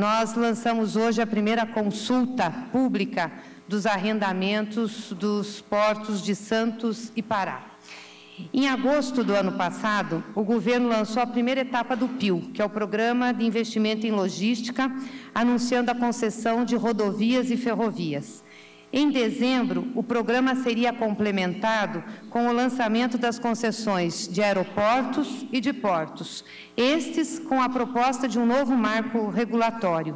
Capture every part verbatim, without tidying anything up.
nós lançamos hoje a primeira consulta pública dos arrendamentos dos portos de Santos e Pará. Em agosto do ano passado, o governo lançou a primeira etapa do P I L, que é o Programa de Investimento em Logística, anunciando a concessão de rodovias e ferrovias. Em dezembro, o programa seria complementado com o lançamento das concessões de aeroportos e de portos, estes com a proposta de um novo marco regulatório.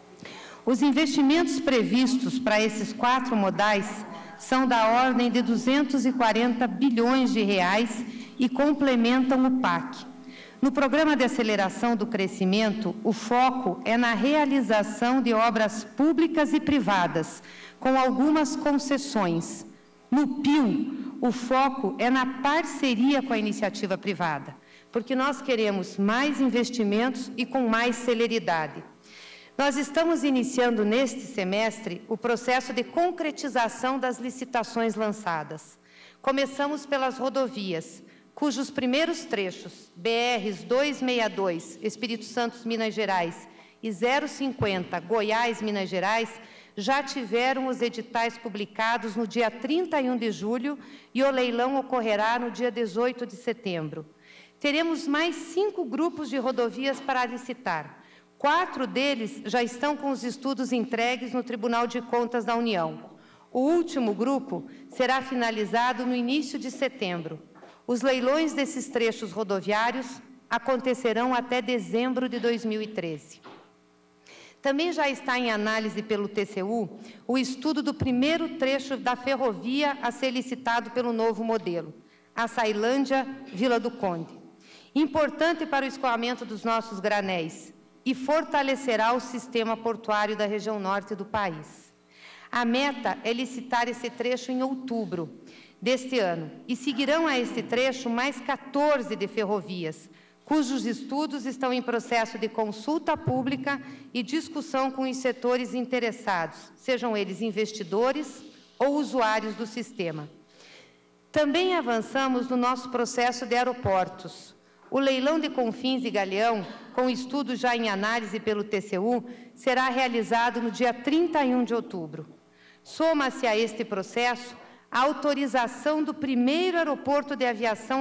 Os investimentos previstos para esses quatro modais são da ordem de duzentos e quarenta bilhões de reais e complementam o P A C. No Programa de Aceleração do Crescimento, o foco é na realização de obras públicas e privadas, com algumas concessões. No P I L, o foco é na parceria com a iniciativa privada, porque nós queremos mais investimentos e com mais celeridade. Nós estamos iniciando neste semestre o processo de concretização das licitações lançadas. Começamos pelas rodovias, cujos primeiros trechos, B Rs duzentos e sessenta e dois, Espírito Santo, Minas Gerais, e zero cinquenta, Goiás, Minas Gerais, já tiveram os editais publicados no dia trinta e um de julho e o leilão ocorrerá no dia dezoito de setembro. Teremos mais cinco grupos de rodovias para licitar. Quatro deles já estão com os estudos entregues no Tribunal de Contas da União. O último grupo será finalizado no início de setembro. Os leilões desses trechos rodoviários acontecerão até dezembro de dois mil e treze. Também já está em análise pelo T C U o estudo do primeiro trecho da ferrovia a ser licitado pelo novo modelo, a Açailândia-Vila do Conde. Importante para o escoamento dos nossos granéis, e fortalecerá o sistema portuário da região norte do país. A meta é licitar esse trecho em outubro deste ano, e seguirão a este trecho mais quatorze de ferrovias, cujos estudos estão em processo de consulta pública e discussão com os setores interessados, sejam eles investidores ou usuários do sistema. Também avançamos no nosso processo de aeroportos. O leilão de Confins e Galeão, com estudo já em análise pelo T C U, será realizado no dia trinta e um de outubro. Soma-se a este processo a autorização do primeiro aeroporto de aviação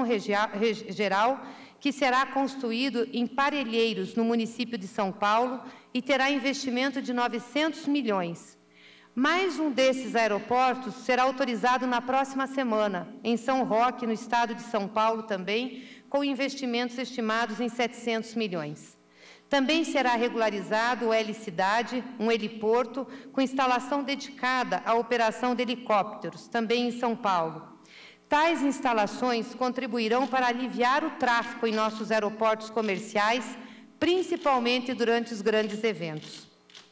geral, que será construído em Parelheiros, no município de São Paulo, e terá investimento de novecentos milhões. Mais um desses aeroportos será autorizado na próxima semana, em São Roque, no estado de São Paulo também, com investimentos estimados em setecentos milhões. Também será regularizado o Helicidade, um heliporto com instalação dedicada à operação de helicópteros, também em São Paulo. Tais instalações contribuirão para aliviar o tráfego em nossos aeroportos comerciais, principalmente durante os grandes eventos.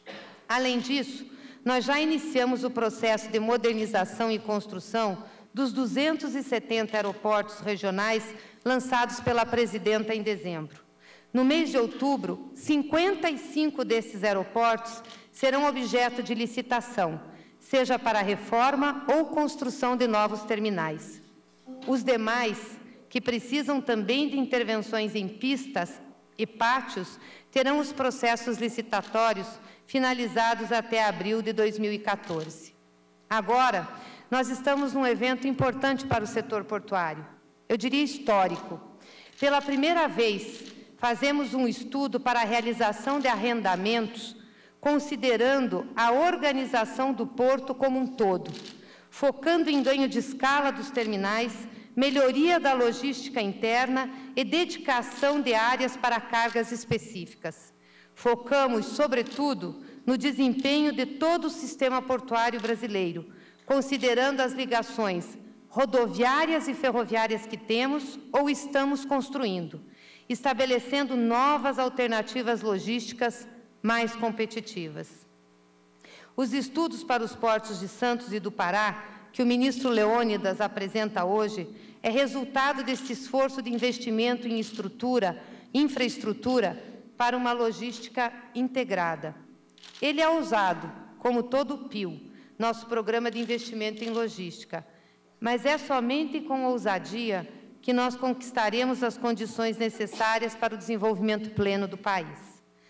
Além disso, nós já iniciamos o processo de modernização e construção dos duzentos e setenta aeroportos regionais lançados pela presidenta em dezembro. No mês de outubro, cinquenta e cinco desses aeroportos serão objeto de licitação, seja para reforma ou construção de novos terminais. Os demais, que precisam também de intervenções em pistas e pátios, terão os processos licitatórios finalizados até abril de dois mil e quatorze. Agora, nós estamos num evento importante para o setor portuário, eu diria histórico. Pela primeira vez, fazemos um estudo para a realização de arrendamentos, considerando a organização do porto como um todo, focando em ganho de escala dos terminais, melhoria da logística interna e dedicação de áreas para cargas específicas. Focamos, sobretudo, no desempenho de todo o sistema portuário brasileiro, considerando as ligações rodoviárias e ferroviárias que temos ou estamos construindo, estabelecendo novas alternativas logísticas mais competitivas. Os estudos para os portos de Santos e do Pará, que o ministro Leônidas apresenta hoje, é resultado desse esforço de investimento em estrutura, infraestrutura, para uma logística integrada. Ele é ousado, como todo o P I L, nosso Programa de Investimento em Logística, mas é somente com ousadia que nós conquistaremos as condições necessárias para o desenvolvimento pleno do país.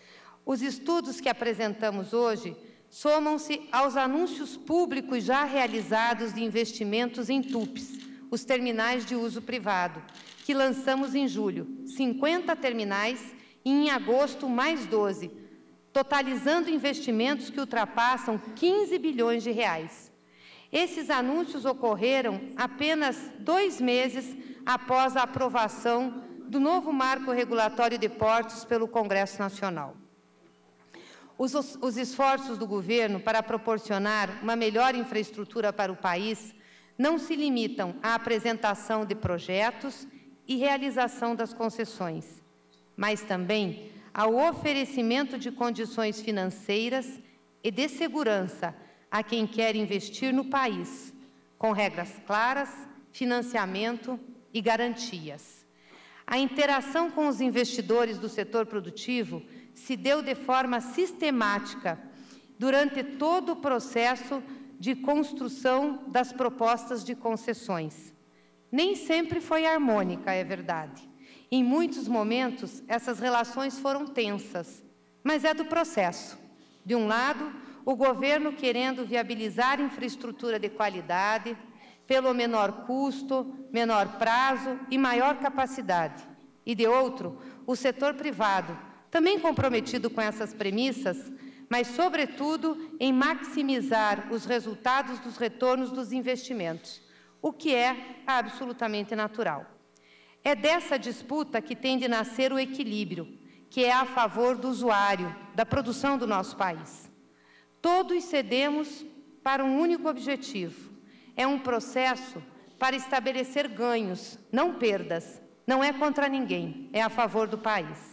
Os estudos que apresentamos hoje somam-se aos anúncios públicos já realizados de investimentos em T U Ps, os terminais de uso privado, que lançamos em julho, cinquenta terminais, e em agosto mais doze, totalizando investimentos que ultrapassam quinze bilhões de reais. Esses anúncios ocorreram apenas dois meses após a aprovação do novo marco regulatório de portos pelo Congresso Nacional. Os, os esforços do governo para proporcionar uma melhor infraestrutura para o país não se limitam à apresentação de projetos e realização das concessões, mas também ao oferecimento de condições financeiras e de segurança a quem quer investir no país, com regras claras, financiamento e garantias. A interação com os investidores do setor produtivo se deu de forma sistemática durante todo o processo de construção das propostas de concessões. Nem sempre foi harmônica, é verdade. Em muitos momentos, essas relações foram tensas, mas é do processo. De um lado, o governo querendo viabilizar infraestrutura de qualidade, pelo menor custo, menor prazo e maior capacidade. E, de outro, o setor privado, também comprometido com essas premissas, mas, sobretudo, em maximizar os resultados dos retornos dos investimentos, o que é absolutamente natural. É dessa disputa que tem de nascer o equilíbrio, que é a favor do usuário, da produção do nosso país. Todos cedemos para um único objetivo. É um processo para estabelecer ganhos, não perdas. Não é contra ninguém, é a favor do país.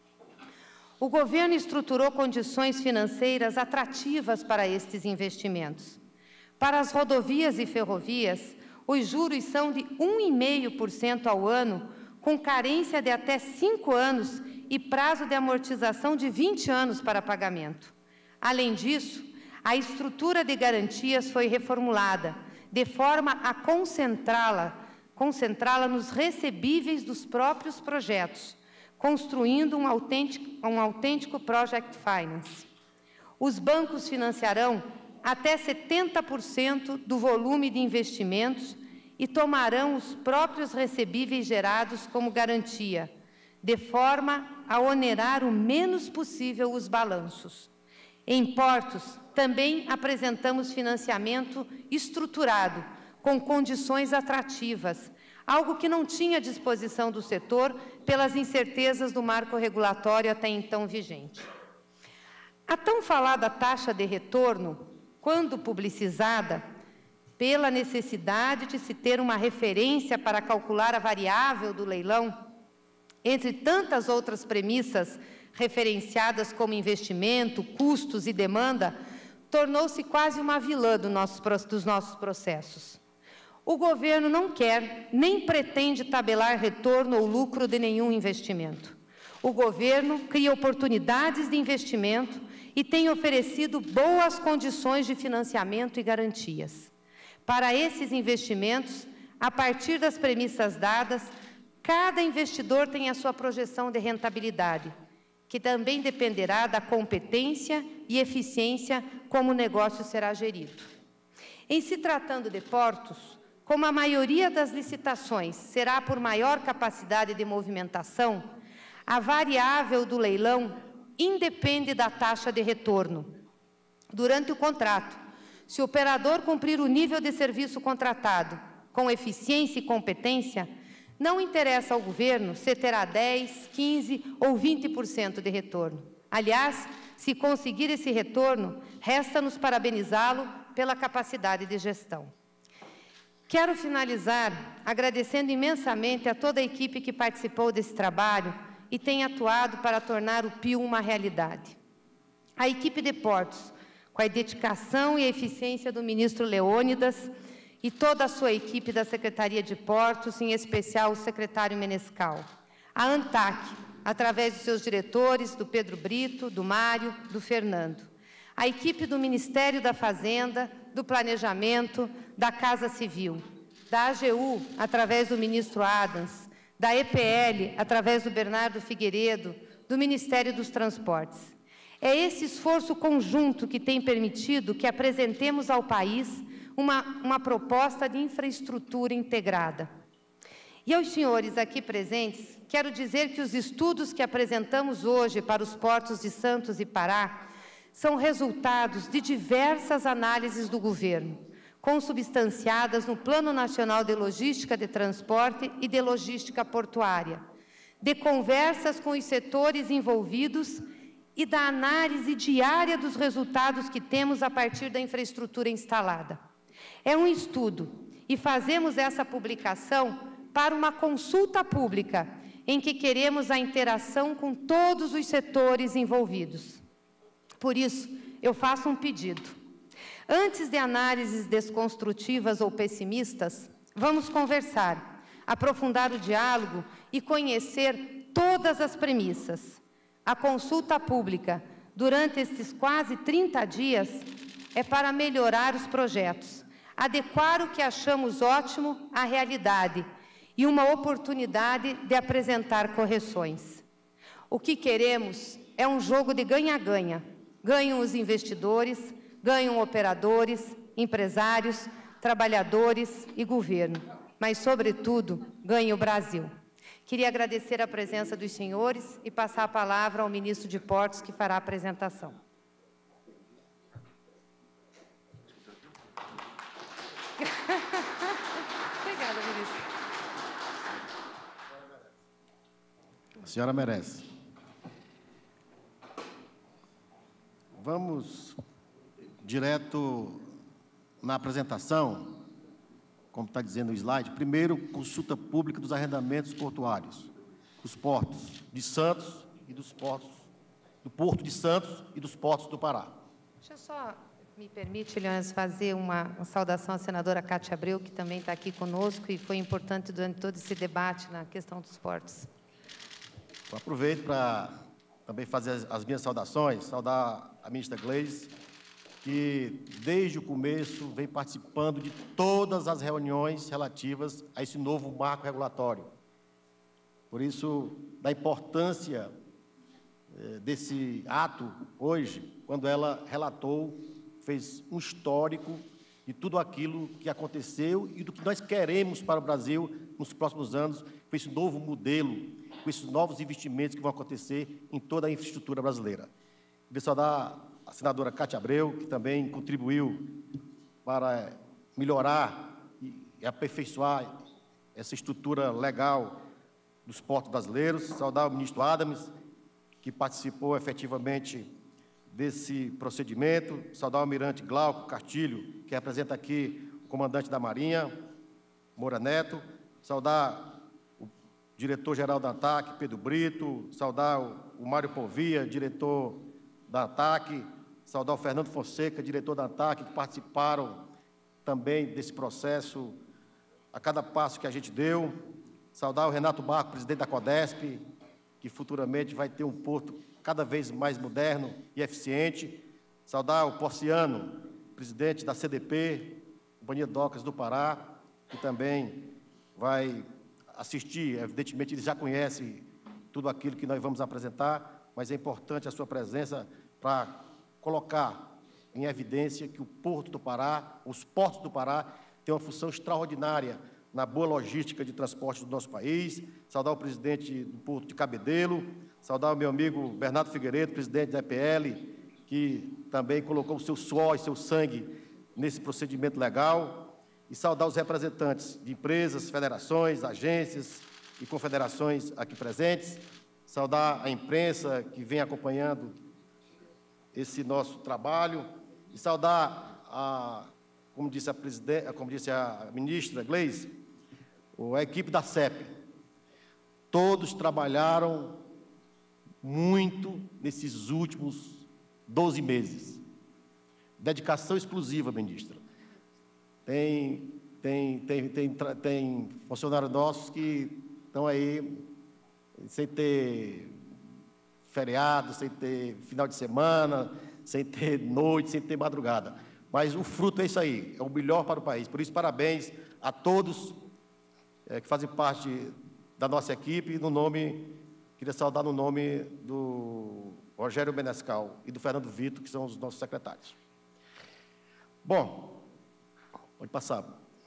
O governo estruturou condições financeiras atrativas para estes investimentos. Para as rodovias e ferrovias, os juros são de um vírgula cinco por cento ao ano, com carência de até cinco anos e prazo de amortização de vinte anos para pagamento. Além disso, a estrutura de garantias foi reformulada, de forma a concentrá-la, concentrá-la nos recebíveis dos próprios projetos, construindo um autêntico, um autêntico Project Finance. Os bancos financiarão até setenta por cento do volume de investimentos e tomarão os próprios recebíveis gerados como garantia, de forma a onerar o menos possível os balanços. Em portos, também apresentamos financiamento estruturado, com condições atrativas, algo que não tinha à disposição do setor pelas incertezas do marco regulatório até então vigente. A tão falada taxa de retorno, quando publicizada, pela necessidade de se ter uma referência para calcular a variável do leilão, entre tantas outras premissas referenciadas como investimento, custos e demanda, tornou-se quase uma vilã do nosso, dos nossos processos. O governo não quer, nem pretende tabelar retorno ou lucro de nenhum investimento. O governo cria oportunidades de investimento e tem oferecido boas condições de financiamento e garantias. Para esses investimentos, a partir das premissas dadas, cada investidor tem a sua projeção de rentabilidade, que também dependerá da competência e eficiência como o negócio será gerido. Em se tratando de portos, como a maioria das licitações será por maior capacidade de movimentação, a variável do leilão independe da taxa de retorno. Durante o contrato, se o operador cumprir o nível de serviço contratado com eficiência e competência, não interessa ao governo se terá dez, quinze ou vinte por cento de retorno. Aliás, se conseguir esse retorno, resta-nos parabenizá-lo pela capacidade de gestão. Quero finalizar agradecendo imensamente a toda a equipe que participou desse trabalho e tem atuado para tornar o P I U uma realidade. A equipe de portos, com a dedicação e a eficiência do ministro Leônidas e toda a sua equipe da Secretaria de Portos, em especial o secretário Menescal. A ANTAC, através dos seus diretores, do Pedro Brito, do Mário, do Fernando. A equipe do Ministério da Fazenda, do Planejamento, da Casa Civil. Da A G U, através do ministro Adams. Da E P L, através do Bernardo Figueiredo, do Ministério dos Transportes. É esse esforço conjunto que tem permitido que apresentemos ao país uma, uma proposta de infraestrutura integrada. E aos senhores aqui presentes, quero dizer que os estudos que apresentamos hoje para os portos de Santos e Pará são resultados de diversas análises do governo, consubstanciadas no Plano Nacional de Logística de Transporte e de Logística Portuária, de conversas com os setores envolvidos e da análise diária dos resultados que temos a partir da infraestrutura instalada. É um estudo e fazemos essa publicação para uma consulta pública, em que queremos a interação com todos os setores envolvidos. Por isso, eu faço um pedido. Antes de análises desconstrutivas ou pessimistas, vamos conversar, aprofundar o diálogo e conhecer todas as premissas. A consulta pública, durante estes quase trinta dias, é para melhorar os projetos, adequar o que achamos ótimo à realidade, e uma oportunidade de apresentar correções. O que queremos é um jogo de ganha-ganha. Ganham os investidores, ganham operadores, empresários, trabalhadores e governo, mas, sobretudo, ganha o Brasil. Queria agradecer a presença dos senhores e passar a palavra ao ministro de Portos, que fará a apresentação. Obrigada, ministro. A senhora merece. Vamos direto na apresentação, como está dizendo o slide. Primeiro, consulta pública dos arrendamentos portuários, dos portos de Santos e dos portos, do Porto de Santos e dos portos do Pará. Deixa eu só, me permite, Leônidas, fazer uma, uma saudação à senadora Cátia Abreu, que também está aqui conosco e foi importante durante todo esse debate na questão dos portos. Eu aproveito para também fazer as, as minhas saudações, saudar a ministra Gleice, que desde o começo vem participando de todas as reuniões relativas a esse novo marco regulatório. Por isso, da importância eh, desse ato hoje, quando ela relatou, fez um histórico de tudo aquilo que aconteceu e do que nós queremos para o Brasil nos próximos anos, com esse novo modelo, com esses novos investimentos que vão acontecer em toda a infraestrutura brasileira. Queria saudar a senadora Cátia Abreu, que também contribuiu para melhorar e aperfeiçoar essa estrutura legal dos portos brasileiros. Saudar o ministro Adams, que participou efetivamente desse procedimento. Saudar o almirante Glauco Castilho, que representa aqui o comandante da Marinha, Moura Neto. Saudar o diretor-geral da ANTAC, Pedro Brito. Saudar o Mário Povia, diretor da ANTAC. Saudar o Fernando Fonseca, diretor da ANTAC, que participaram também desse processo a cada passo que a gente deu. Saudar o Renato Barco, presidente da CODESP, que futuramente vai ter um porto cada vez mais moderno e eficiente. Saudar o Porciano, presidente da C D P, Companhia de Docas do Pará, que também vai assistir. Evidentemente, ele já conhece tudo aquilo que nós vamos apresentar, mas é importante a sua presença para colocar em evidência que o Porto do Pará, os portos do Pará, têm uma função extraordinária na boa logística de transporte do nosso país. Saudar o presidente do Porto de Cabedelo, saudar o meu amigo Bernardo Figueiredo, presidente da E P L, que também colocou o seu suor e seu sangue nesse procedimento legal, e saudar os representantes de empresas, federações, agências e confederações aqui presentes, saudar a imprensa que vem acompanhando esse nosso trabalho, e saudar, a, como disse a, presidente, como disse a ministra Gleice, a equipe da C E P. Todos trabalharam muito nesses últimos doze meses. Dedicação exclusiva, ministra. Tem, tem, tem, tem, tem funcionários nossos que estão aí sem ter feriado, sem ter final de semana, sem ter noite, sem ter madrugada. Mas o fruto é isso aí, é o melhor para o país. Por isso, parabéns a todos é, que fazem parte da nossa equipe, no nome, queria saudar no nome do Rogério Menescal e do Fernando Vitor, que são os nossos secretários. Bom, pode passar.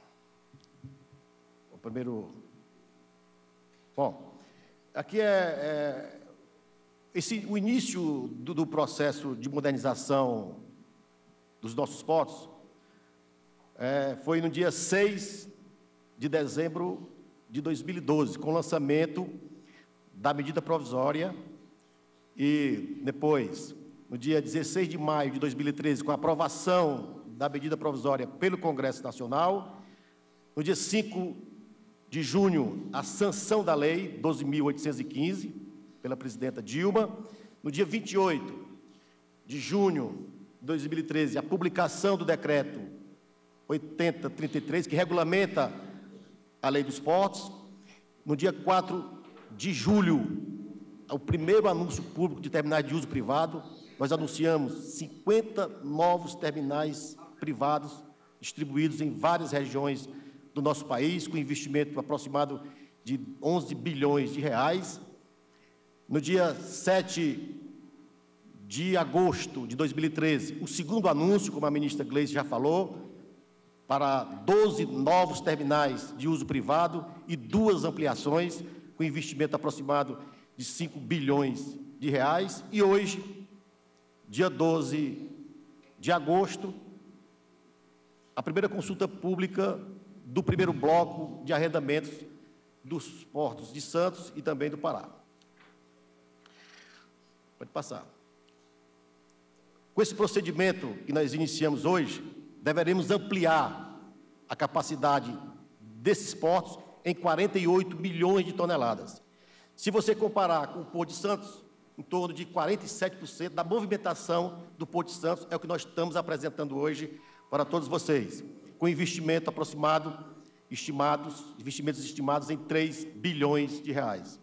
O primeiro... Bom, aqui é, é esse, o início do, do processo de modernização dos nossos portos é, foi no dia seis de dezembro de dois mil e doze, com o lançamento da medida provisória e depois, no dia dezesseis de maio de dois mil e treze, com a aprovação da medida provisória pelo Congresso Nacional, no dia cinco de junho, a sanção da Lei doze mil oitocentos e quinze, pela presidenta Dilma. No dia vinte e oito de junho de dois mil e treze, a publicação do decreto oitenta trinta e três, que regulamenta a Lei dos Portos. No dia quatro de julho, o primeiro anúncio público de terminais de uso privado, nós anunciamos cinquenta novos terminais privados distribuídos em várias regiões do nosso país, com investimento aproximado de onze bilhões de reais. No dia sete de agosto de dois mil e treze, o segundo anúncio, como a ministra Gleice já falou, para doze novos terminais de uso privado e duas ampliações, com investimento aproximado de cinco bilhões de reais. E hoje, dia doze de agosto, a primeira consulta pública do primeiro bloco de arrendamentos dos portos de Santos e também do Pará. Pode passar. Com esse procedimento que nós iniciamos hoje, deveremos ampliar a capacidade desses portos em quarenta e oito milhões de toneladas. Se você comparar com o Porto de Santos, em torno de quarenta e sete por cento da movimentação do Porto de Santos é o que nós estamos apresentando hoje para todos vocês, com investimento aproximado, estimados, investimentos estimados em três bilhões de reais.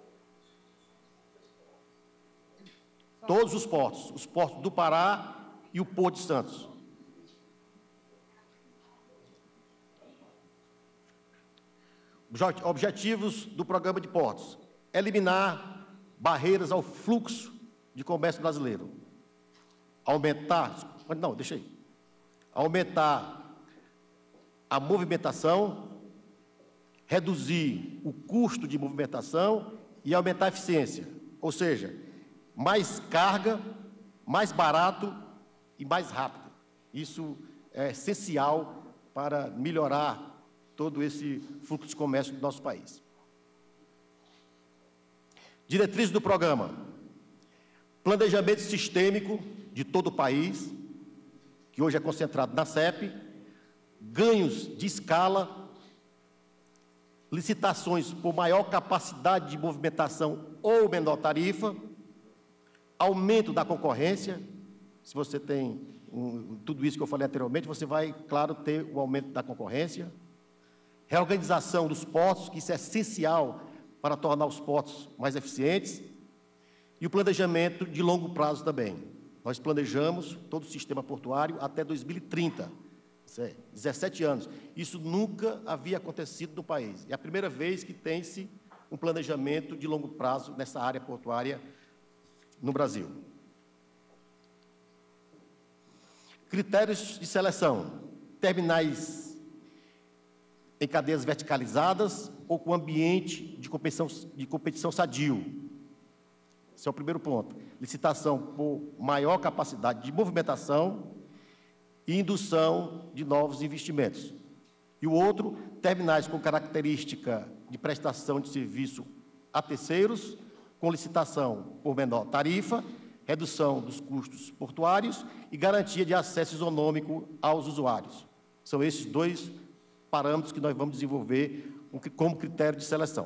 Todos os portos, os portos do Pará e o Porto de Santos. Objetivos do programa de portos: eliminar barreiras ao fluxo de comércio brasileiro, aumentar, não, deixa aí, aumentar a movimentação, reduzir o custo de movimentação e aumentar a eficiência, ou seja, mais carga, mais barato e mais rápido. Isso é essencial para melhorar todo esse fluxo de comércio do nosso país. Diretrizes do programa: planejamento sistêmico de todo o país, que hoje é concentrado na C E P, ganhos de escala, licitações por maior capacidade de movimentação ou menor tarifa, aumento da concorrência. Se você tem um, tudo isso que eu falei anteriormente, você vai, claro, ter o aumento da concorrência. Reorganização dos portos, que isso é essencial para tornar os portos mais eficientes. E o planejamento de longo prazo também. Nós planejamos todo o sistema portuário até dois mil e trinta, dezessete anos. Isso nunca havia acontecido no país. É a primeira vez que tem-se um planejamento de longo prazo nessa área portuária no Brasil. Critérios de seleção: terminais em cadeias verticalizadas ou com ambiente de competição, de competição sadio. Esse é o primeiro ponto. Licitação por maior capacidade de movimentação e indução de novos investimentos. E o outro, terminais com característica de prestação de serviço a terceiros, com licitação por menor tarifa, redução dos custos portuários e garantia de acesso isonômico aos usuários. São esses dois parâmetros que nós vamos desenvolver como critério de seleção.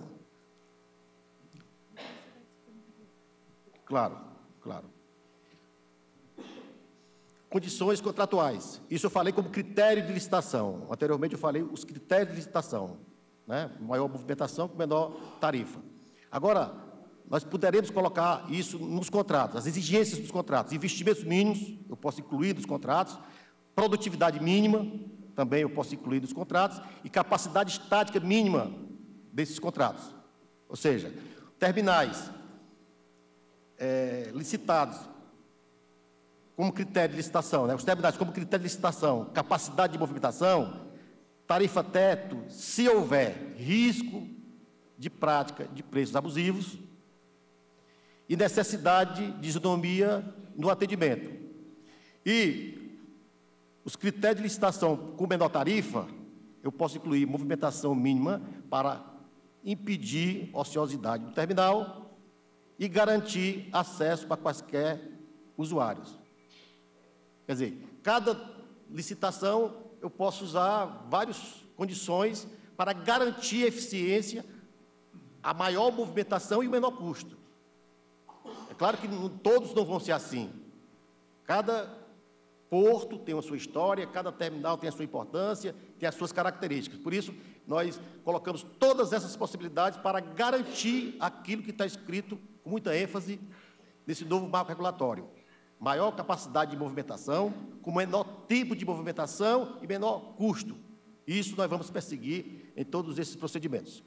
Claro, claro. Condições contratuais. Isso eu falei como critério de licitação. Anteriormente eu falei os critérios de licitação, né? Maior movimentação com menor tarifa. Agora, nós poderemos colocar isso nos contratos, as exigências dos contratos, investimentos mínimos, eu posso incluir nos contratos, produtividade mínima, também eu posso incluir nos contratos, e capacidade estática mínima desses contratos. Ou seja, terminais é, licitados como critério de licitação, né, os terminais como critério de licitação, capacidade de movimentação, tarifa teto, se houver risco de prática de preços abusivos e necessidade de isonomia no atendimento. E os critérios de licitação com menor tarifa, eu posso incluir movimentação mínima para impedir ociosidade do terminal e garantir acesso para quaisquer usuários. Quer dizer, cada licitação eu posso usar várias condições para garantir a eficiência, a maior movimentação e o menor custo. É claro que não, todos não vão ser assim. Cada porto tem a sua história, cada terminal tem a sua importância, tem as suas características. Por isso, nós colocamos todas essas possibilidades para garantir aquilo que está escrito com muita ênfase nesse novo marco regulatório. Maior capacidade de movimentação, com menor tempo de movimentação e menor custo. Isso nós vamos perseguir em todos esses procedimentos.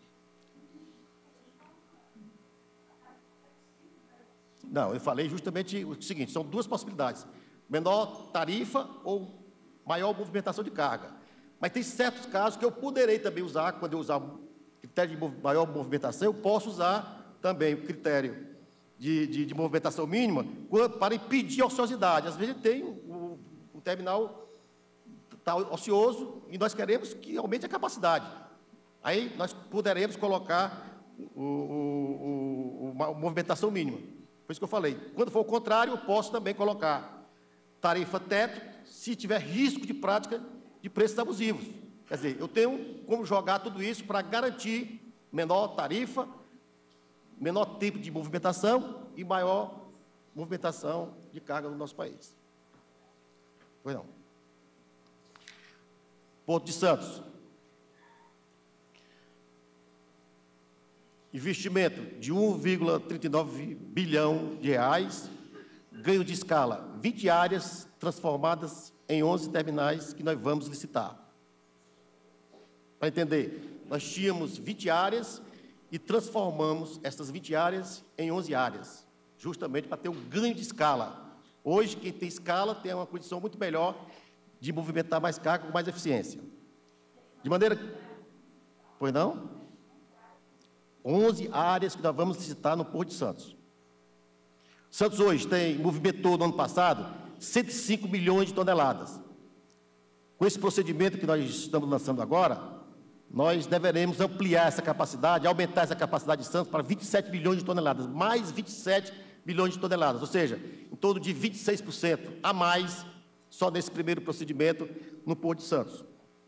Não, eu falei justamente o seguinte, são duas possibilidades. Menor tarifa ou maior movimentação de carga. Mas tem certos casos que eu poderei também usar, quando eu usar o critério de maior movimentação, eu posso usar também o critério de, de, de movimentação mínima para impedir a ociosidade. Às vezes tem o, o terminal está ocioso e nós queremos que aumente a capacidade. Aí nós poderemos colocar o, o, o, a movimentação mínima. Por isso que eu falei, quando for o contrário, eu posso também colocar tarifa teto, se tiver risco de prática de preços abusivos. Quer dizer, eu tenho como jogar tudo isso para garantir menor tarifa, menor tempo de movimentação e maior movimentação de carga no nosso país. Pois não. Porto de Santos. Investimento de um vírgula trinta e nove bilhão de reais, ganho de escala, vinte áreas transformadas em onze terminais que nós vamos licitar. Para entender, nós tínhamos vinte áreas e transformamos essas vinte áreas em onze áreas, justamente para ter um ganho de escala. Hoje, quem tem escala tem uma condição muito melhor de movimentar mais carga com mais eficiência. De maneira... Pois não? onze áreas que nós vamos licitar no Porto de Santos. Santos hoje tem, movimentou no ano passado, cento e cinco milhões de toneladas. Com esse procedimento que nós estamos lançando agora, nós deveremos ampliar essa capacidade, aumentar essa capacidade de Santos para vinte e sete milhões de toneladas, mais vinte e sete milhões de toneladas, ou seja, em torno de vinte e seis por cento a mais, só nesse primeiro procedimento no Porto de Santos.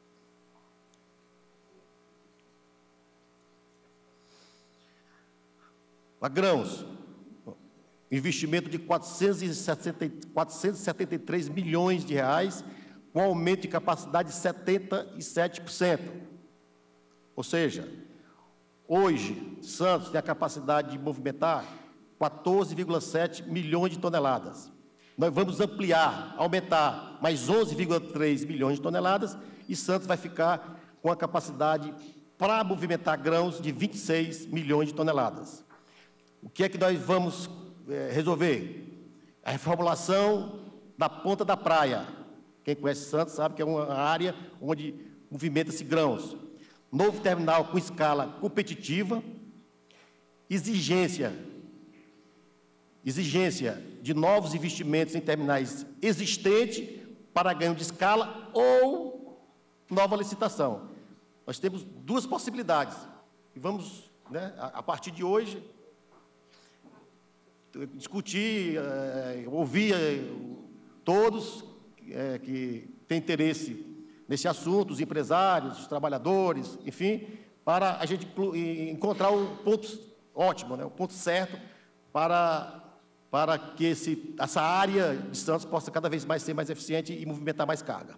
A grãos, investimento de quatrocentos e setenta e três milhões de reais, com aumento de capacidade de setenta e sete por cento. Ou seja, hoje, Santos tem a capacidade de movimentar quatorze vírgula sete milhões de toneladas. Nós vamos ampliar, aumentar mais onze vírgula três milhões de toneladas e Santos vai ficar com a capacidade para movimentar grãos de vinte e seis milhões de toneladas. O que é que nós vamos é, resolver? A reformulação da ponta da praia. Quem conhece Santos sabe que é uma área onde movimenta-se grãos. Novo terminal com escala competitiva, exigência, exigência de novos investimentos em terminais existentes para ganho de escala ou nova licitação. Nós temos duas possibilidades. E vamos, né, a, a partir de hoje, discutir, é, ouvir é, todos é, que têm interesse nesse assunto, os empresários, os trabalhadores, enfim, para a gente encontrar o ponto ótimo, né, o ponto certo para, para que esse, essa área de Santos possa cada vez mais ser mais eficiente e movimentar mais carga.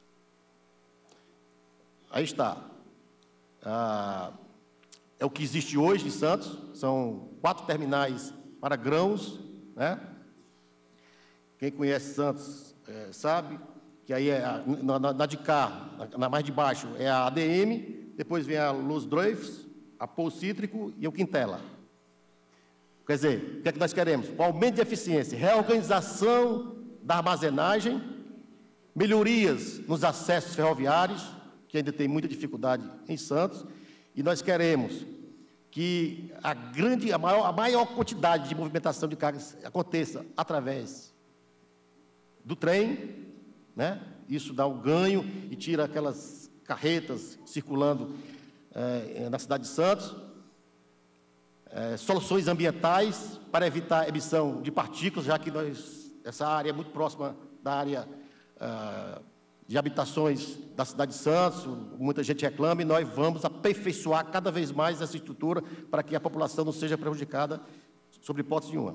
Aí está. Ah, é o que existe hoje em Santos, são quatro terminais para grãos, né? Quem conhece Santos é, sabe que aí é a, na, na, na de cá, na, na mais de baixo, é a A D M, depois vem a Los Droifs, a Pol Cítrico e o Quintela. Quer dizer, o que é que nós queremos? O aumento de eficiência, reorganização da armazenagem, melhorias nos acessos ferroviários, que ainda tem muita dificuldade em Santos, e nós queremos que a grande, a maior, a maior quantidade de movimentação de cargas aconteça através do trem, né? Isso dá um ganho e tira aquelas carretas circulando é, na cidade de Santos. É, soluções ambientais para evitar a emissão de partículas, já que nós, essa área é muito próxima da área ah, de habitações da cidade de Santos, muita gente reclama, e nós vamos aperfeiçoar cada vez mais essa estrutura para que a população não seja prejudicada, sob hipótese nenhuma.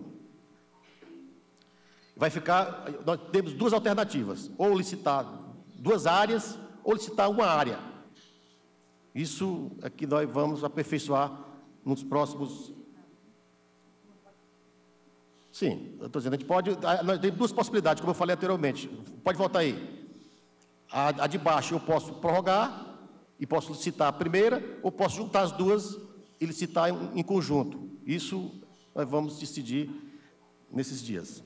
Vai ficar, nós temos duas alternativas, ou licitar duas áreas, ou licitar uma área. Isso é que nós vamos aperfeiçoar nos próximos... Sim, eu estou dizendo, a gente pode... Nós temos duas possibilidades, como eu falei anteriormente. Pode voltar aí. A, a de baixo eu posso prorrogar, e posso licitar a primeira, ou posso juntar as duas e licitar em, em conjunto. Isso nós vamos decidir nesses dias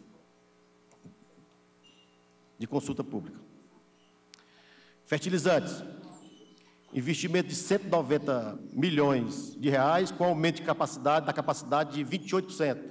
de consulta pública. Fertilizantes. Investimento de cento e noventa milhões de reais, com aumento de capacidade, da capacidade de vinte e oito por cento.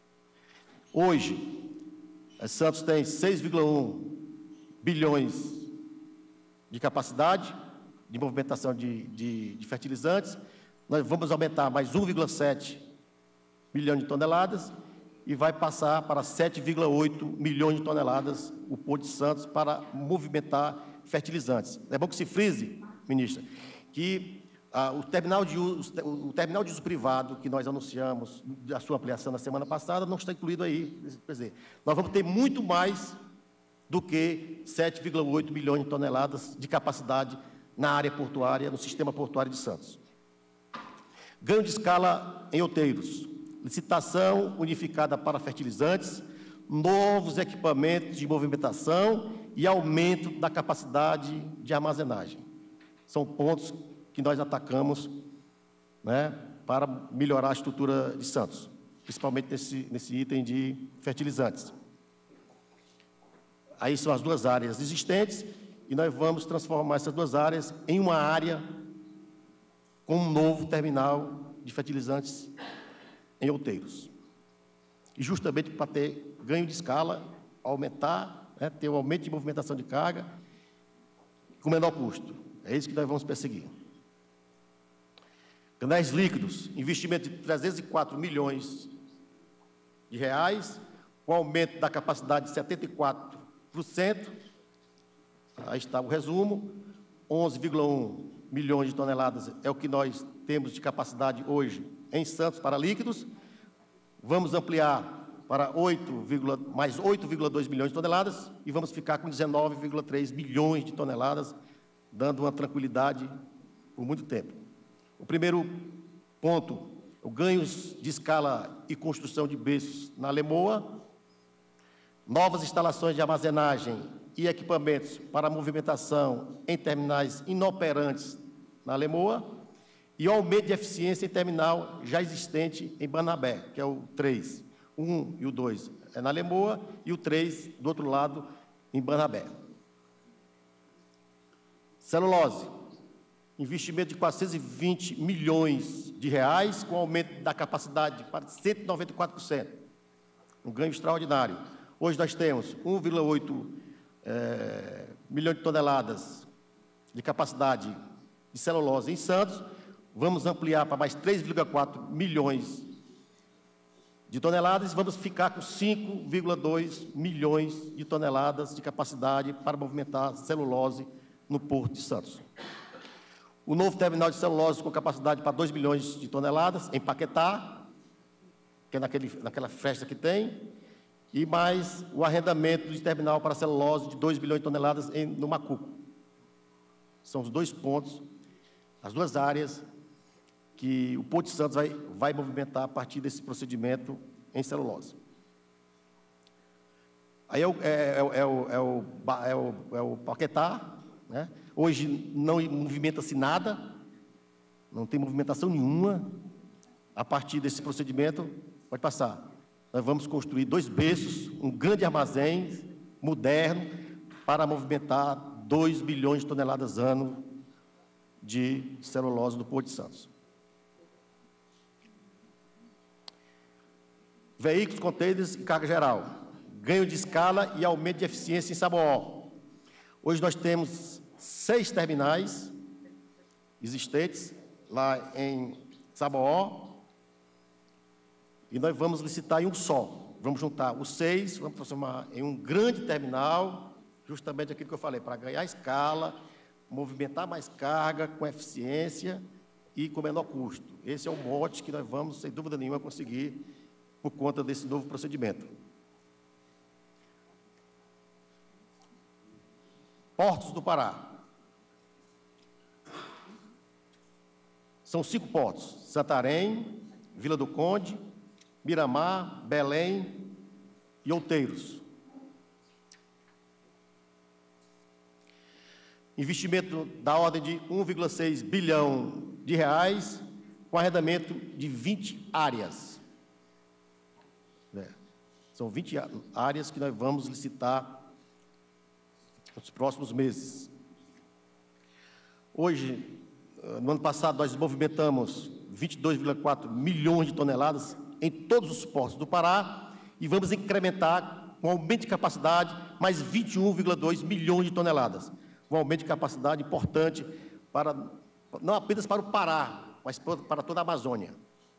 Hoje, Santos tem seis vírgula um bilhões de capacidade de movimentação de, de, de fertilizantes. Nós vamos aumentar mais um vírgula sete milhão de toneladas e vai passar para sete vírgula oito milhões de toneladas o Porto de Santos para movimentar fertilizantes. É bom que se frise, ministra, que ah, o, terminal de uso, o terminal de uso privado que nós anunciamos da sua ampliação na semana passada não está incluído aí. Quer dizer, nós vamos ter muito mais do que sete vírgula oito milhões de toneladas de capacidade na área portuária, no sistema portuário de Santos. Ganho de escala em outeiros, licitação unificada para fertilizantes, novos equipamentos de movimentação e aumento da capacidade de armazenagem. São pontos que nós atacamos, né, para melhorar a estrutura de Santos, principalmente nesse, nesse item de fertilizantes. Aí são as duas áreas existentes, e nós vamos transformar essas duas áreas em uma área com um novo terminal de fertilizantes em outeiros. E justamente para ter ganho de escala, aumentar, né, ter um aumento de movimentação de carga com menor custo. É isso que nós vamos perseguir. Canais líquidos, investimento de trezentos e quatro milhões de reais, com aumento da capacidade de setenta e quatro por cento. Aí está o resumo. onze vírgula um milhões de toneladas é o que nós temos de capacidade hoje em Santos para líquidos. Vamos ampliar para oito, mais oito vírgula dois milhões de toneladas e vamos ficar com dezenove vírgula três milhões de toneladas, dando uma tranquilidade por muito tempo. O primeiro ponto, o ganhos de escala e construção de berços na Lemoa, novas instalações de armazenagem e equipamentos para movimentação em terminais inoperantes na Lemoa e o aumento de eficiência em terminal já existente em Banabé, que é o três. O um e o dois é na Lemoa e o três, do outro lado, em Banabé. Celulose. Investimento de quatrocentos e vinte milhões de reais, com aumento da capacidade para cento e noventa e quatro por cento. Um ganho extraordinário. Hoje nós temos um vírgula oito é, milhão de toneladas de capacidade de celulose em Santos. Vamos ampliar para mais três vírgula quatro milhões de toneladas e vamos ficar com cinco vírgula dois milhões de toneladas de capacidade para movimentar celulose no Porto de Santos. O novo terminal de celulose com capacidade para dois milhões de toneladas em Paquetá, que é naquele, naquela festa que tem, e mais o arrendamento de terminal para celulose de dois bilhões de toneladas em, no Macuco. São os dois pontos, as duas áreas que o Porto de Santos vai, vai movimentar a partir desse procedimento em celulose. Aí é o, é, é, é o, é o, é o, é o Paquetá, né? Hoje não movimenta-se nada, não tem movimentação nenhuma a partir desse procedimento Pode passar. Nós vamos construir dois berços, um grande armazém moderno para movimentar dois bilhões de toneladas ano de celulose do Porto de Santos. Veículos, contêineres e carga geral. Ganho de escala e aumento de eficiência em Saboó. Hoje nós temos seis terminais existentes lá em Saboó e nós vamos licitar em um só. Vamos juntar os seis, vamos transformar em um grande terminal, justamente aquilo que eu falei, para ganhar escala, movimentar mais carga com eficiência e com menor custo. Esse é o mote que nós vamos, sem dúvida nenhuma, conseguir por conta desse novo procedimento. Portos do Pará. São cinco portos: Santarém, Vila do Conde, Miramar, Belém e Outeiros. Investimento da ordem de um vírgula seis bilhão de reais, com arrendamento de vinte áreas. É. São vinte áreas que nós vamos licitar nos próximos meses. Hoje, no ano passado, nós movimentamos vinte e dois vírgula quatro milhões de toneladas em todos os portos do Pará e vamos incrementar, com aumento de capacidade, mais vinte e um vírgula dois milhões de toneladas. Um aumento de capacidade importante, para, não apenas para o Pará, mas para toda a Amazônia.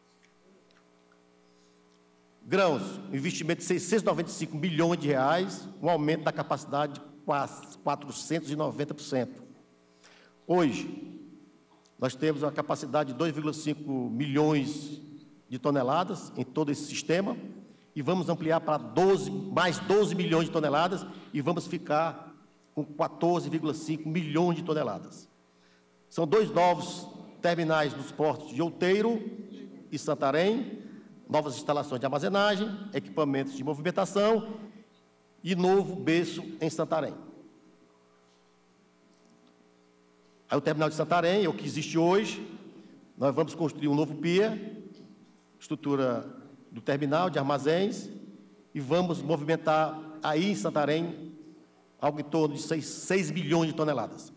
Grãos, investimento de seiscentos e noventa e cinco milhões de reais, um aumento da capacidade de quase quatrocentos e noventa por cento. Hoje, nós temos uma capacidade de dois vírgula cinco milhões de toneladas em todo esse sistema e vamos ampliar para doze, mais doze milhões de toneladas e vamos ficar com quatorze vírgula cinco milhões de toneladas. São dois novos terminais dos portos de Outeiro e Santarém, novas instalações de armazenagem, equipamentos de movimentação e novo berço em Santarém. Aí o terminal de Santarém é o que existe hoje. Nós vamos construir um novo pier, estrutura do terminal de armazéns, e vamos movimentar aí em Santarém algo em torno de seis milhões de toneladas.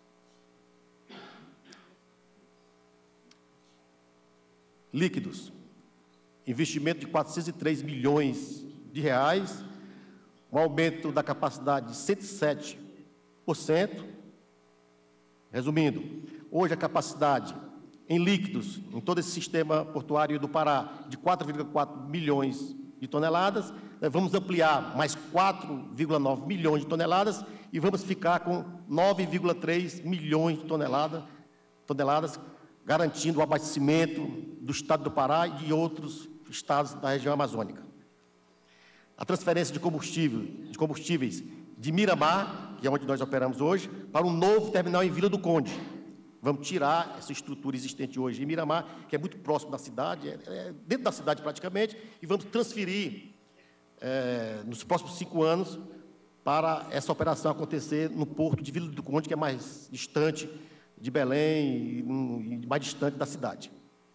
Líquidos. Investimento de quatrocentos e três milhões de reais, um aumento da capacidade de cento e sete por cento. Resumindo, hoje a capacidade em líquidos, em todo esse sistema portuário do Pará, de quatro vírgula quatro milhões de toneladas, nós vamos ampliar mais quatro vírgula nove milhões de toneladas e vamos ficar com nove vírgula três milhões de tonelada, toneladas, garantindo o abastecimento do estado do Pará e de outros estados da região amazônica. A transferência de combustível, de combustíveis de Miramar, que é onde nós operamos hoje, para um novo terminal em Vila do Conde. Vamos tirar essa estrutura existente hoje em Miramar, que é muito próximo da cidade, é, é dentro da cidade praticamente, e vamos transferir é, nos próximos cinco anos para essa operação acontecer no porto de Vila do Conde, que é mais distante de Belém e, e mais distante da cidade.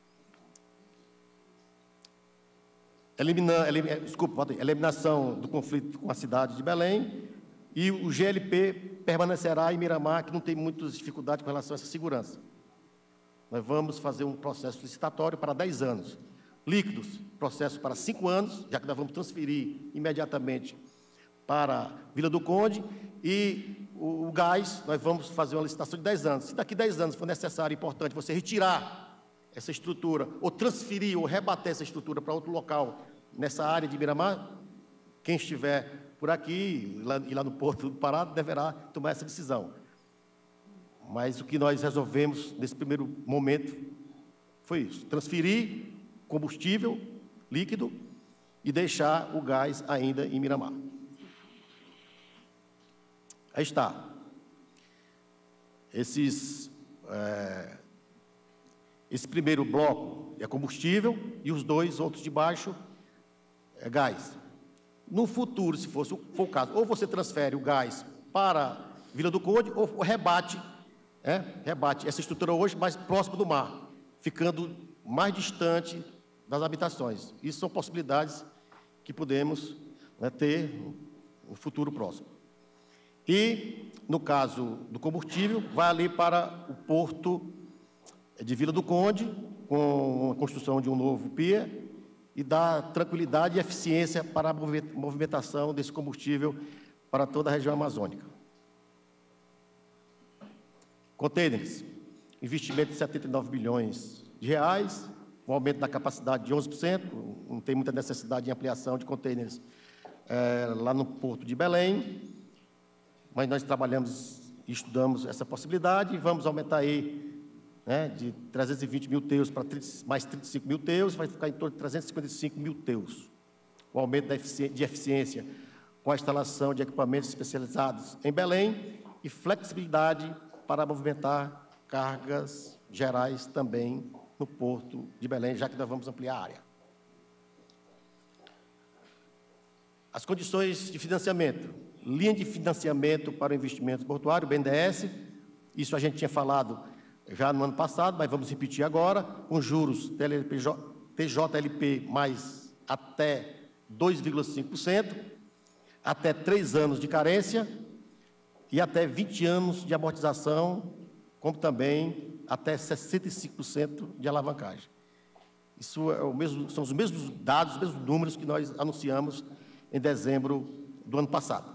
Elimina, elim, desculpa, eliminação do conflito com a cidade de Belém, e o G L P permanecerá em Miramar, que não tem muitas dificuldades com relação a essa segurança. Nós vamos fazer um processo licitatório para dez anos. Líquidos, processo para cinco anos, já que nós vamos transferir imediatamente para Vila do Conde, e o, o gás, nós vamos fazer uma licitação de dez anos. Se daqui a dez anos for necessário e importante você retirar essa estrutura, ou transferir, ou rebater essa estrutura para outro local, nessa área de Miramar, quem estiver por aqui, lá, e lá no Porto do Pará, deverá tomar essa decisão. Mas o que nós resolvemos nesse primeiro momento foi isso: transferir combustível líquido e deixar o gás ainda em Miramar. Aí está. Esses, é, esse primeiro bloco é combustível e os dois outros de baixo é gás. No futuro, se fosse for o caso, ou você transfere o gás para Vila do Conde, ou rebate, é, rebate essa estrutura hoje mais próxima do mar, ficando mais distante das habitações. Isso são possibilidades que podemos, né, ter no futuro próximo. E, no caso do combustível, vai ali para o porto de Vila do Conde, com a construção de um novo pier, e dá tranquilidade e eficiência para a movimentação desse combustível para toda a região amazônica. Contêineres, investimento de setenta e nove bilhões de reais, um aumento da capacidade de onze por cento, não tem muita necessidade de ampliação de contêineres é, lá no Porto de Belém, mas nós trabalhamos e estudamos essa possibilidade e vamos aumentar aí, né, de trezentos e vinte mil teus para mais trinta e cinco mil teus, vai ficar em torno de trezentos e cinquenta e cinco mil teus. O aumento de eficiência com a instalação de equipamentos especializados em Belém e flexibilidade para movimentar cargas gerais também no Porto de Belém, já que nós vamos ampliar a área. As condições de financiamento. Linha de financiamento para o investimento portuário, B N D E S, isso a gente tinha falado já no ano passado, mas vamos repetir agora, com juros T J L P mais até dois vírgula cinco por cento, até três anos de carência e até vinte anos de amortização, como também até sessenta e cinco por cento de alavancagem. Isso é o mesmo, são os mesmos dados, os mesmos números que nós anunciamos em dezembro do ano passado.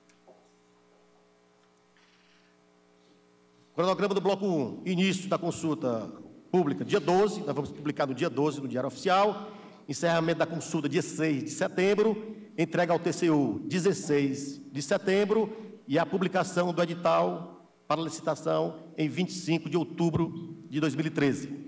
Cronograma do bloco um, início da consulta pública, dia doze, nós vamos publicar no dia doze no Diário Oficial, encerramento da consulta dia seis de setembro, entrega ao T C U dezesseis de setembro e a publicação do edital para licitação em vinte e cinco de outubro de dois mil e treze.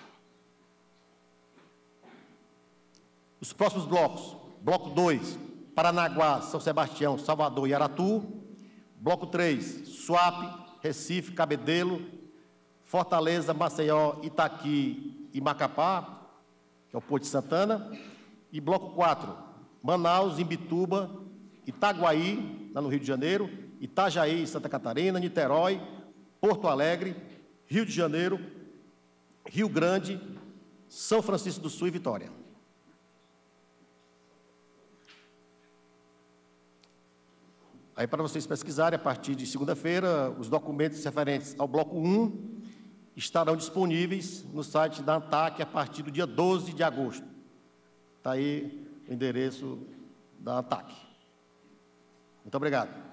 Os próximos blocos, bloco dois, Paranaguá, São Sebastião, Salvador e Aratu, bloco três, Suape, Recife, Cabedelo, Fortaleza, Maceió, Itaqui e Macapá, que é o Porto de Santana, e bloco quatro, Manaus, Imbituba, Itaguaí, lá no Rio de Janeiro, Itajaí, Santa Catarina, Niterói, Porto Alegre, Rio de Janeiro, Rio Grande, São Francisco do Sul e Vitória. Aí, para vocês pesquisarem, a partir de segunda-feira, os documentos referentes ao bloco um estarão disponíveis no site da ANTAC a partir do dia doze de agosto. Está aí o endereço da ANTAC. Muito obrigado.